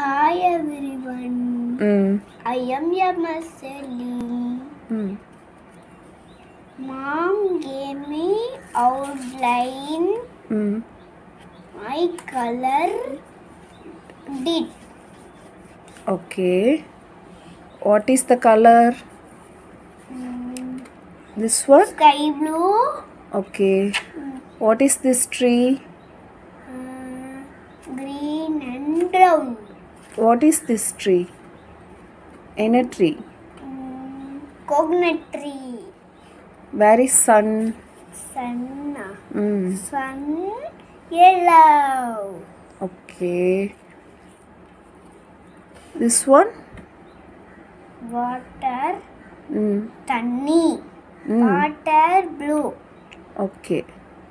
Hi everyone. I am M.S.Ezhil. Mom gave me outline. My color did. Okay. What is the color? This one? Sky blue. Okay. What is this tree? Green and brown. What is this tree? Any tree? Coconut tree. Where is sun? Sun. Sun yellow. Okay. This one? Water. Tanni. Water blue. Okay.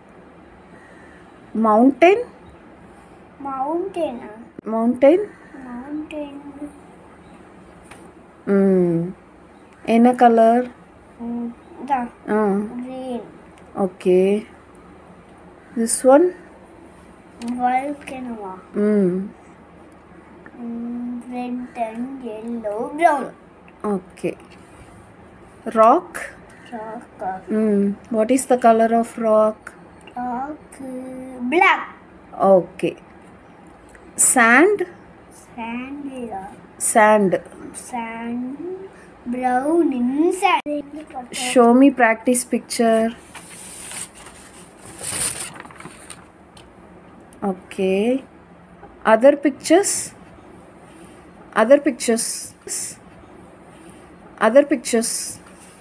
Mountain? Mountain. Mountain? Mountain. Any color? The green. Okay. This one? Volcano. Red and yellow, brown. Okay. Rock? Rock. What is the color of rock? Rock. Black. Okay. Sand? Sand. Sand. Sand. Brown in sand. Show me practice picture. Okay. Other pictures? Other pictures. Other pictures.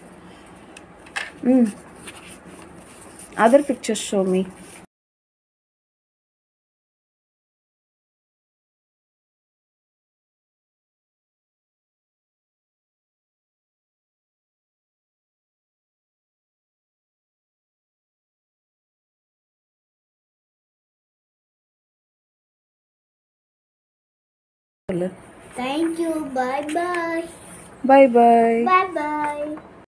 Other pictures show me. Thank you. Bye bye. Bye bye. Bye bye.